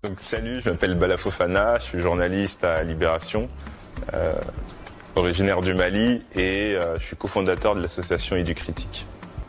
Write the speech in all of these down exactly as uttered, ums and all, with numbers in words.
Donc salut, je m'appelle Bala Fofana, je suis journaliste à Libération, euh, originaire du Mali et euh, je suis cofondateur de l'association Éducritique.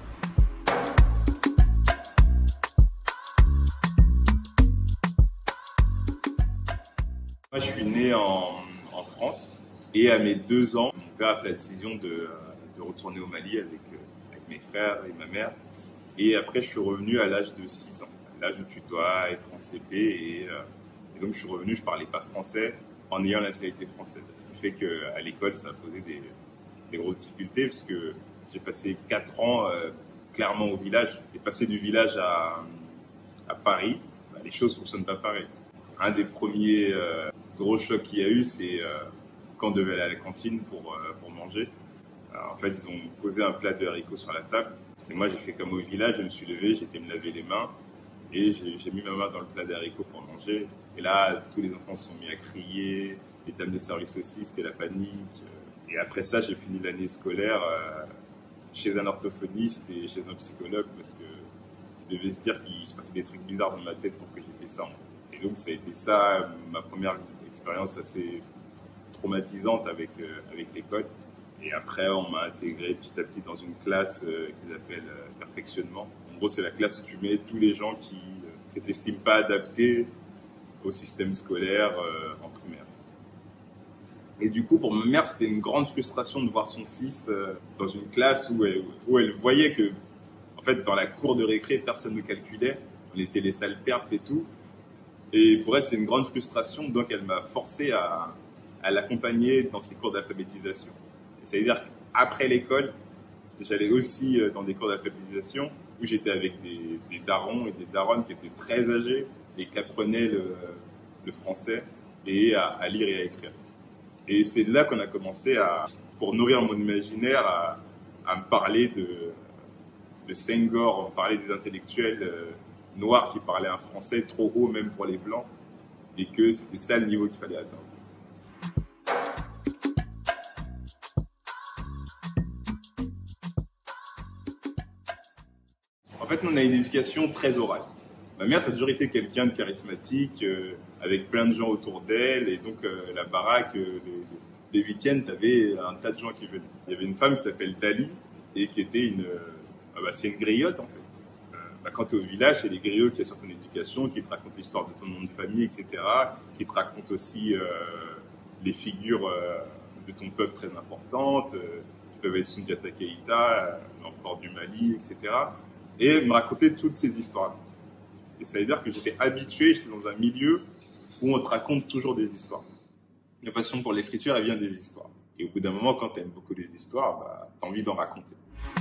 Moi je suis né en, en France et à mes deux ans, mon père a pris la décision de, de retourner au Mali avec, avec mes frères et ma mère. Et après je suis revenu à l'âge de six ans. L'âge où tu dois être en C P et, euh, et donc je suis revenu, je parlais pas français en ayant la nationalité française. Ce qui fait qu'à l'école ça a posé des, des grosses difficultés parce que j'ai passé quatre ans euh, clairement au village. Et passer du village à, à Paris, bah, les choses fonctionnent pas pareil. Un des premiers euh, gros chocs qu'il y a eu, c'est euh, quand on devait aller à la cantine pour, euh, pour manger. Alors, en fait, ils ont posé un plat de haricots sur la table. Et moi, j'ai fait comme au village, je me suis levé, j'ai été me laver les mains. Et j'ai, j'ai mis ma main dans le plat d'haricots pour manger. Et là, tous les enfants se sont mis à crier. Les dames de service aussi, c'était la panique. Et après ça, j'ai fini l'année scolaire euh, chez un orthophoniste et chez un psychologue parce que je devais se dire qu'il se passait des trucs bizarres dans ma tête pour que j'ai fait ça. Et donc, ça a été ça, ma première expérience assez traumatisante avec, euh, avec l'école. Et après, on m'a intégré petit à petit dans une classe euh, qu'ils appellent euh, perfectionnement. En gros, c'est la classe où tu mets tous les gens qui ne t'estiment pas adaptés au système scolaire euh, en primaire. Et du coup, pour ma mère, c'était une grande frustration de voir son fils euh, dans une classe où elle, où elle voyait que, en fait, dans la cour de récré, personne ne calculait. On était les sales perfs et tout. Et pour elle, c'est une grande frustration. Donc, elle m'a forcé à, à l'accompagner dans ses cours d'alphabétisation. C'est-à-dire qu'après l'école, j'allais aussi dans des cours d'alphabétisation où j'étais avec des, des darons et des daronnes qui étaient très âgés et qui apprenaient le, le français et à, à lire et à écrire. Et c'est là qu'on a commencé à, pour nourrir mon imaginaire, à, à me parler de, de Senghor, on parlait des intellectuels euh, noirs qui parlaient un français trop haut même pour les blancs et que c'était ça le niveau qu'il fallait atteindre. En fait, nous, on a une éducation très orale. Ma mère, ça a toujours été quelqu'un de charismatique, euh, avec plein de gens autour d'elle. Et donc, euh, la baraque, euh, les, les week-ends, t'avais un tas de gens qui venaient. Il y avait une femme qui s'appelle Dali, et qui était une... Euh, bah, c'est une griotte, en fait. Euh, bah, quand tu es au village, c'est les griots qui assurent ton éducation, qui te racontent l'histoire de ton nom de famille, et cetera, qui te racontent aussi euh, les figures euh, de ton peuple très importantes, euh, qui peuvent être Soundiata Keïta, euh, l'empereur du Mali, et cetera, et me raconter toutes ces histoires. Et ça veut dire que j'étais habitué, j'étais dans un milieu où on te raconte toujours des histoires. La passion pour l'écriture, elle vient des histoires. Et au bout d'un moment, quand tu aimes beaucoup les histoires, bah, tu as envie d'en raconter.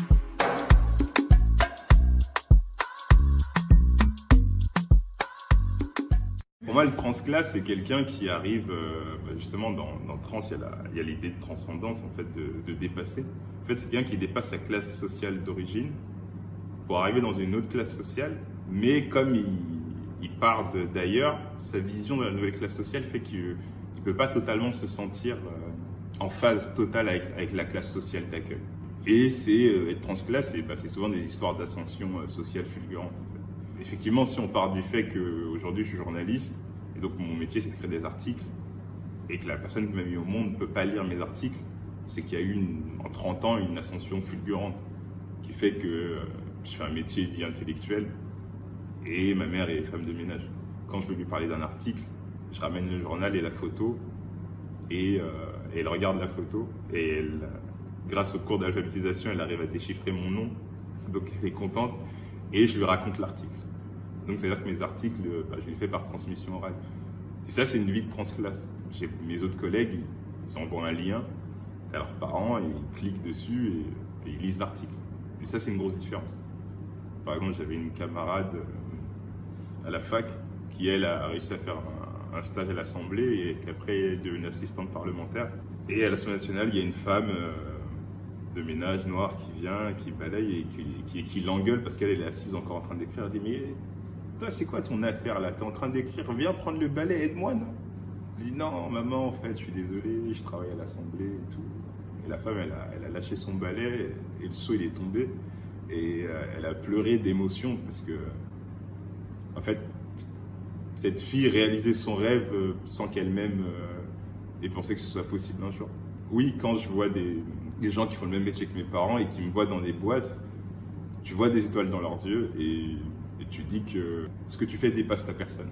Pour moi, le transclasse, c'est quelqu'un qui arrive, euh, justement, dans, dans trans, il y a la, il y a l'idée de transcendance, en fait, de, de dépasser. En fait, c'est quelqu'un qui dépasse sa classe sociale d'origine pour arriver dans une autre classe sociale, mais comme il, il part de, d'ailleurs, sa vision de la nouvelle classe sociale fait qu'il ne peut pas totalement se sentir euh, en phase totale avec, avec la classe sociale d'accueil. Et c'est euh, être transclasse, c'est, bah, c'est souvent des histoires d'ascension euh, sociale fulgurante. En fait. Effectivement, si on part du fait qu'aujourd'hui je suis journaliste, et donc mon métier c'est de créer des articles, et que la personne qui m'a mis au monde ne peut pas lire mes articles, c'est qu'il y a eu une, en trente ans une ascension fulgurante qui fait que euh, je fais un métier dit intellectuel et ma mère est femme de ménage. Quand je veux lui parler d'un article, je ramène le journal et la photo et, euh, et elle regarde la photo et elle, grâce au cours d'alphabétisation, elle arrive à déchiffrer mon nom, donc elle est contente et je lui raconte l'article. Donc c'est-à-dire que mes articles, bah, je les fais par transmission orale. Et ça, c'est une vie de transclasse. J'ai mes autres collègues, ils, ils envoient un lien à leurs parents et ils cliquent dessus et, et ils lisent l'article. Et ça, c'est une grosse différence. Par exemple, j'avais une camarade à la fac qui, elle, a réussi à faire un, un stage à l'Assemblée et qui après est devenue assistante parlementaire. Et à l'Assemblée nationale, il y a une femme euh, de ménage noire qui vient, qui balaye et qui, qui, qui l'engueule parce qu'elle est assise encore en train d'écrire. Elle dit « Mais toi, c'est quoi ton affaire là? T'es en train d'écrire, viens prendre le balai, aide-moi, non ?» Elle dit « Non, maman, en fait, je suis désolé, je travaille à l'Assemblée et tout. » Et la femme, elle a, elle a lâché son balai et le seau, il est tombé. Et euh, elle a pleuré d'émotion parce que, en fait, cette fille réaliser son rêve sans qu'elle-même euh, ait pensé que ce soit possible un jour. Oui, quand je vois des, des gens qui font le même métier que mes parents et qui me voient dans des boîtes, tu vois des étoiles dans leurs yeux et, et tu dis que ce que tu fais dépasse ta personne.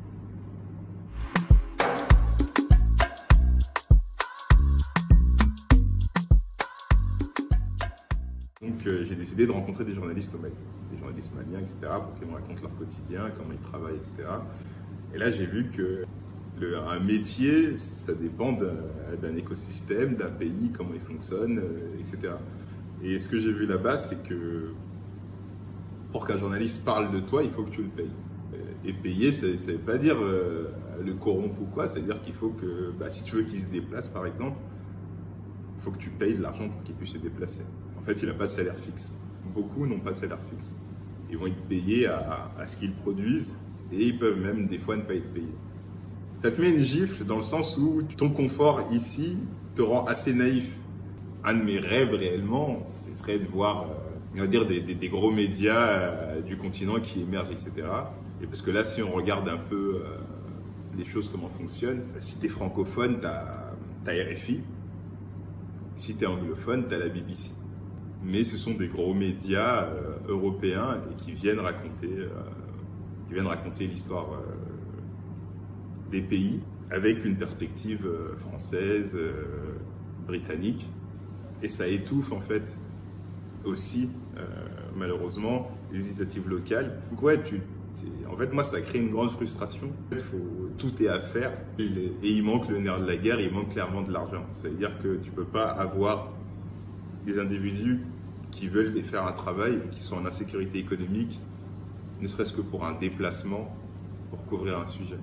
Donc euh, j'ai décidé de rencontrer des journalistes au Mali, des journalistes maliens, et cetera, pour qu'ils me racontent leur quotidien, comment ils travaillent, et cetera. Et là j'ai vu que le, un métier, ça dépend d'un écosystème, d'un pays, comment il fonctionne, euh, et cetera. Et ce que j'ai vu là-bas, c'est que pour qu'un journaliste parle de toi, il faut que tu le payes. Et payer, ça ne veut pas dire euh, le corrompre ou quoi, ça veut dire qu'il faut que, bah, si tu veux qu'il se déplace par exemple, il faut que tu payes de l'argent pour qu'il puisse se déplacer. En fait, il n'a pas de salaire fixe. Beaucoup n'ont pas de salaire fixe. Ils vont être payés à, à ce qu'ils produisent et ils peuvent même des fois ne pas être payés. Ça te met une gifle dans le sens où ton confort ici te rend assez naïf. Un de mes rêves réellement, ce serait de voir euh, on va dire des, des, des gros médias euh, du continent qui émergent, et cetera. Et parce que là, si on regarde un peu euh, les choses, comment fonctionnent, si tu es francophone, tu as R F I. Si tu es anglophone, tu as la B B C. Mais ce sont des gros médias euh, européens et qui viennent raconter, euh, qui viennent raconter l'histoire euh, des pays avec une perspective euh, française, euh, britannique. Et ça étouffe en fait aussi, euh, malheureusement, les initiatives locales. Donc ouais, tu, en fait, moi, ça crée une grande frustration. En fait, faut, tout est à faire et, et il manque le nerf de la guerre, il manque clairement de l'argent. C'est-à-dire que tu peux pas avoir des individus qui veulent faire un travail et qui sont en insécurité économique, ne serait-ce que pour un déplacement, pour couvrir un sujet.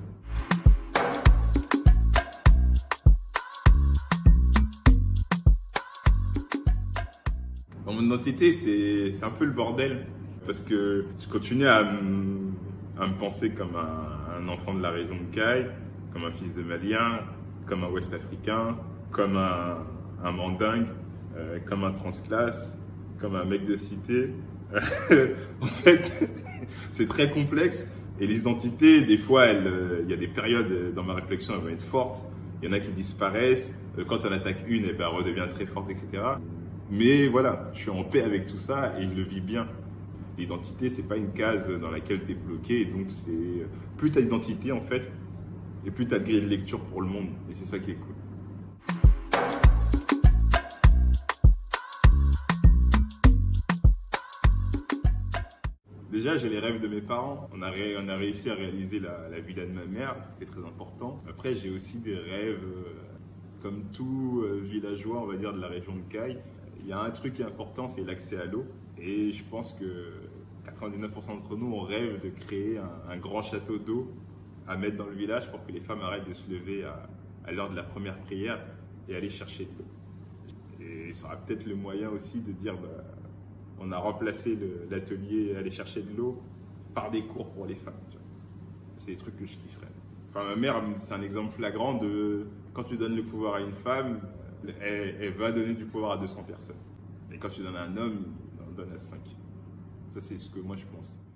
Dans mon identité, c'est un peu le bordel, parce que je continue à, me, à me penser comme un, un enfant de la région de Caille, comme un fils de Malien, comme un Ouest-Africain, comme un, un mandingue, euh, comme un transclasse, comme un mec de cité. En fait, c'est très complexe et les identités, des fois, elles, il y a des périodes dans ma réflexion, elles vont être fortes. Il y en a qui disparaissent. Quand on attaque une, eh ben, elle redevient très forte, et cetera. Mais voilà, je suis en paix avec tout ça et je le vis bien. L'identité, c'est pas une case dans laquelle tu es bloqué. Et donc, c'est plus tu as d'identité en fait, et plus tu as de grille de lecture pour le monde. Et c'est ça qui est cool. Déjà, j'ai les rêves de mes parents. On a, ré, on a réussi à réaliser la, la villa de ma mère, c'était très important. Après, j'ai aussi des rêves, euh, comme tout euh, villageois, on va dire, de la région de Caille. Il y a un truc qui est important, c'est l'accès à l'eau. Et je pense que quatre-vingt-dix-neuf pour cent d'entre nous, on rêve de créer un, un grand château d'eau à mettre dans le village pour que les femmes arrêtent de se lever à, à l'heure de la première prière et aller chercher de l'eau. Et ça sera peut-être le moyen aussi de dire... Bah, on a remplacé l'atelier aller chercher de l'eau par des cours pour les femmes. C'est des trucs que je kifferais. Enfin, ma mère, c'est un exemple flagrant de quand tu donnes le pouvoir à une femme, elle, elle va donner du pouvoir à deux cents personnes. Et quand tu donnes à un homme, il en donne à cinq. Ça, c'est ce que moi je pense.